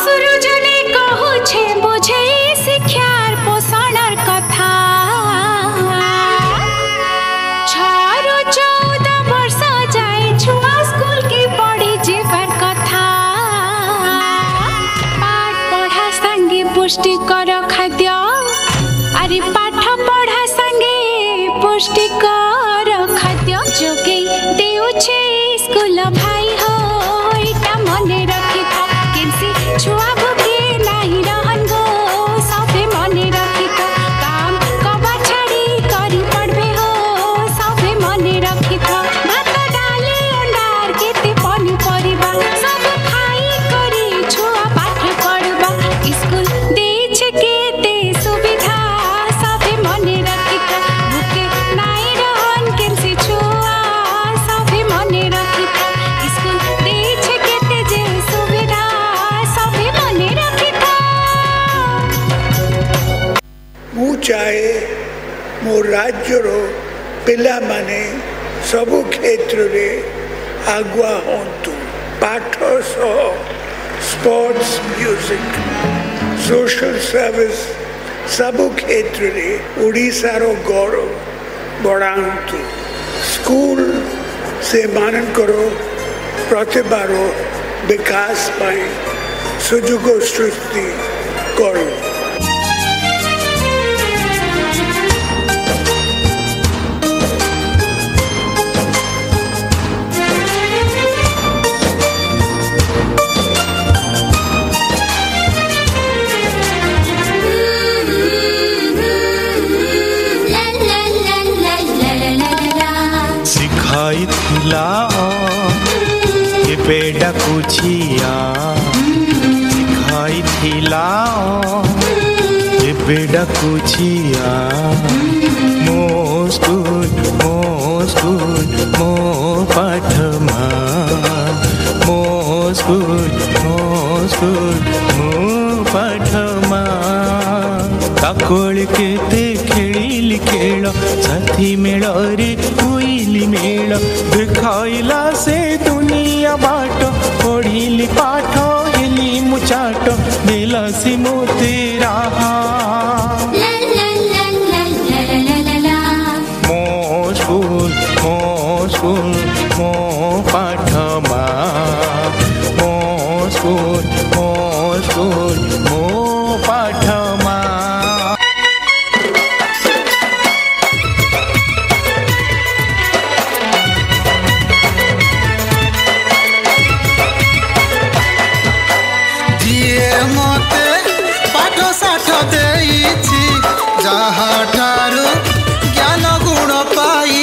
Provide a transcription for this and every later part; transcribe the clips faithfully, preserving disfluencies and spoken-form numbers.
सुरुजने कहूछे बुझे शिक्षार पोषणर कथा छारो चौदह वर्ष जाए छुआ स्कूल की पढ़ी जेकर कथा पाठ पढ़ा संगे पुष्टिकर खाद्य अरे पाठ पढ़ा संगे पुष्टिकर खाद्य जोगे देउछे स्कूल भाई हो इटा मने रखी था केनसी छुआ भूखे नहीं रहन गो सबे मने रखी था काम कबा छाड़ी करी पढ़बे हो सबे मने रखी था भात डाली अंडार केते पनी परिबा सब खाई करी छुआ पाठ पढ़बा स्कूल देछ केते सुविधा सबे मने रखी था भूखे नहीं रहन केनसी छुआ सबे मने रखी था स्कूल देछ केते जे सुविधा सबे मने रखी था मु चाहे मो राज्यर पिला माने सबु क्षेत्र रे आगुआ होंतु पाठ सह स्पोर्ट्स म्यूजिक सोशल सर्विस सबु क्षेत्र रे ओडिशार गौरव बढ़ातु स्कूल से मानकर प्रतिभार विकास पाई सुजोग सृष्टि करू। सिखाई थिला ये बेड़ा कुछिया सिखाई थिला ये बेड़ा कुछिया मो स्कूल मो स्कूल मो पाठमा मो स्कूल मो स्कूल मो पाठमा काकोल केते खेलिली खेल साथी मेल रे हुईली मेल देखाइला से दुनिया बाट पढ़िली पाठ हेली मुचाट दिलसी मोते राहा मो स्कूल मो स्कूल मो पाठमा मो स्कूल मो स्कूल मो पाठमा जहाठारू ज्ञान गुण पाई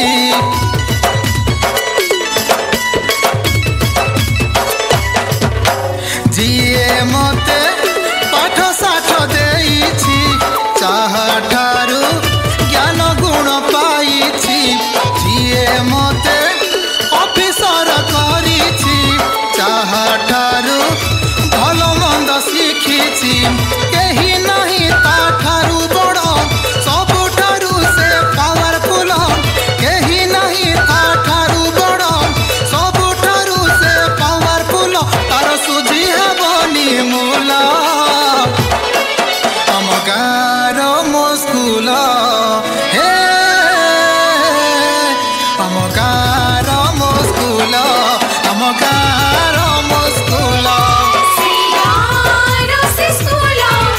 जीए मते पाठ साठ देइछि जहाठारू ज्ञान गुण पाई जीए मते ऑफिसर करिछि जहाठारू भल मंद शिखिछि केही नहीं ताठारू बड़ सबुठारू से पावरफुल केही नहीं ताठारू बड़ सबुठारू से पावरफुल तार सुझी हेबनी मूल हम गाँर मो स्कूल हे हम गाँर मो स्कूल हम गाँर मो स्कूल सियारो से स्कूल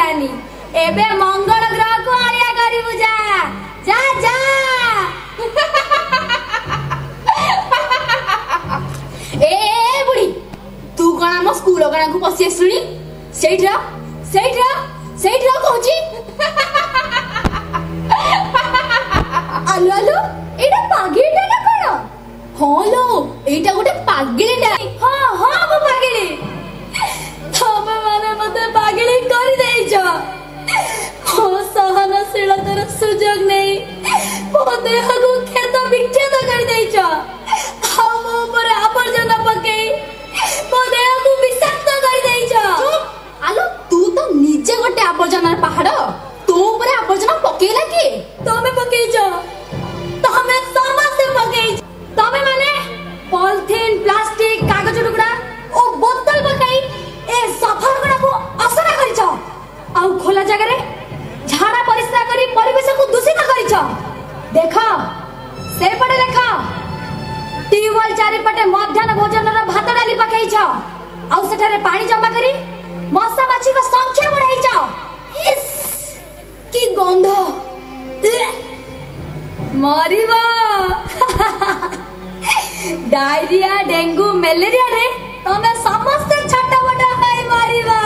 जानी एबे मंगल ग्रह को आलिया करिबु जा जा जा ए ए बुढ़ी तू कौन आम स्कूल कणा को पसी आसुनी सेठरा सेठरा सेठरा कहूची आलो आलो एटा पागेटा ना कोन हां लो एटा गोटे पागेटा हां हां वो पागेली तमे माने मते पागेली कर देइछो हो सहनशीलतार सुजोग नहीं मो देह को खेत विच्छेद कर देइछो हम ऊपर आवर्जना पके मो देह को विषाक्त कर देइछो आलो तू तो निजे गोटे आवर्जनार पहाड़ तो ऊपर आवर्जना पकेला के तमे पकेइछो तमे समस्त पकेइछ तमे माने पॉलिथीन प्लास्टिक कागज टुकड़ा ओ बोतल पकाई ए सफर गुडा को असरा करिछो आउ खोला जगह रे झाड़ा परिस्रा करी परिवेश को दूषित करिछो देखो से पटे देखो टीवल चारि पटे मध्याह्न भोजन रो भात डाली पकाइछो आउ सेठारे पानी जमा करी मशा माछी को संख्या बढ़ाइछो इस की गंध मरिबा डायरिया डेंगू मलेरिया रे तमे समस्त छटा बटा हाय मरिबा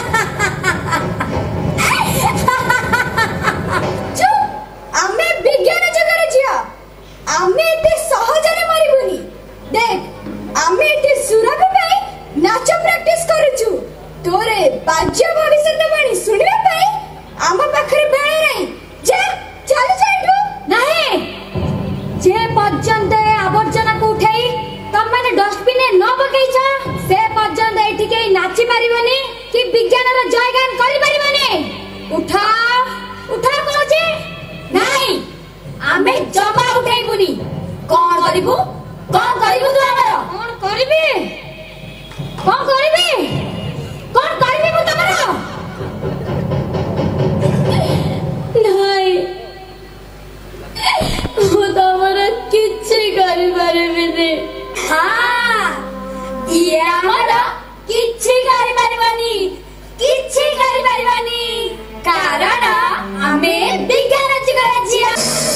चुप आमे विज्ञान जगह छिया आमे एते सहज रे मरिबुनी देख आमे एते सुरभि पई नाच प्रैक्टिस करूछु तोरे बाज्य भविष्य बाणी सुनिबा पई आम पाखरे बेळे नै जे चल जाइटू नाही जे पर्यंत आवर्जना को उठाई तम माने डस्टबिन न पकैछ से पर्यंत एठी के नाची पारिबनी कि विज्ञान रो जयगान करि पारिबनी उठा उठा कहजे नाही आमे जमा उठाइबुनी कोन करिबु कोन करिबु तू हमर कोन करिबी कोन करिबी कोन करिबी मु तमरा नाही मु तमरा किछि करि पारिबिनी हां ये हमरा किछि करि पारिबानी किछि करि पारिबानी कारण आमे विज्ञान जगह छिया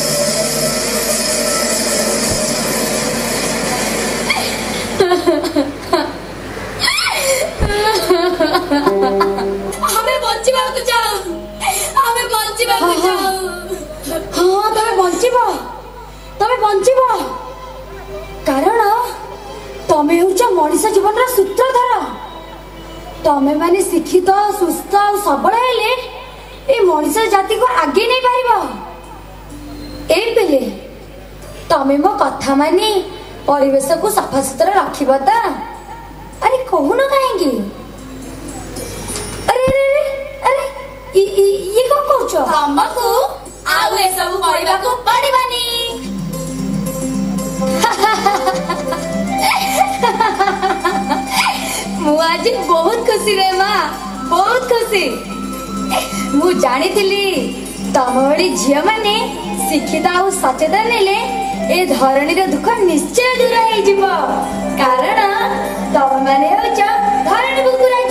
हमें बंचिबा को जाओ हमें बंचिबा को जाओ हां तमे बंचिबो तमे बंचिबो कारण तमे होछ मनुष्य जीवन रा सूत्रधर तमे माने शिक्षित सुस्थ और सबल हेले ए मनुष्य जाति को आगे नहीं पारिबो ए बेले तमे मो कथा मानी परिवेश को सफा सुतरा रखिबो ता अरे कहून काहेंगी अरे अरे अरे ई ई ये को कहछो हमको आउ ए सब करबा को पड़िबानी मु आज बहुत खुशी रे मां बहुत खुशी मु जानी थिली तमोड़ी झिया माने शिक्षित और सचेतन नेले ए धरणी रे दुख निश्चय दूर होई जिवो कारण तम माने होछ धरणी बुकुरा